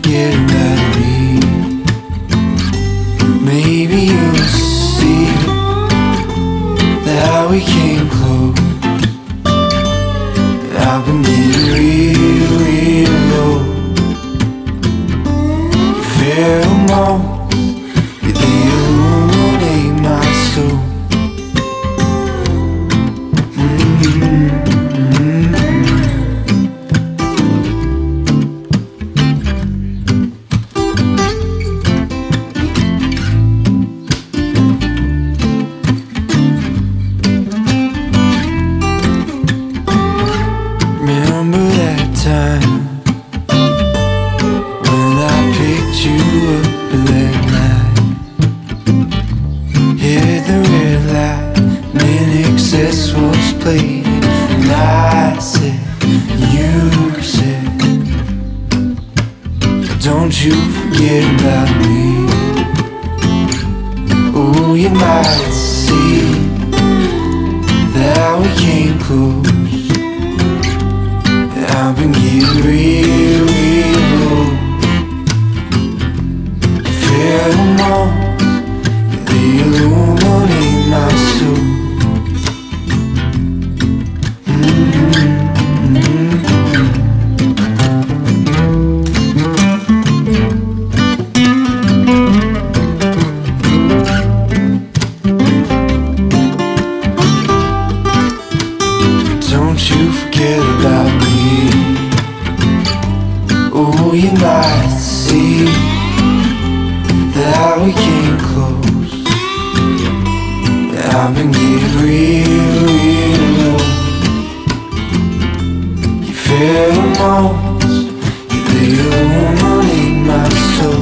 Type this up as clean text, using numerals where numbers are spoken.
forget about me. Maybe you'll see that we came close. I've been getting real, real low. Your pheromones, they illuminate my soul. Remember that time when I picked you up that night? Hit the red light, then excess was played, and I said, you said, don't you forget about me. Oh, you might see that we came close. I've been getting real, real low. Pheromones, they illuminate my soul. Don't you forget about me. Oh, you might see that we came close. I've been getting real, real low. Your pheromones, they illuminate my soul.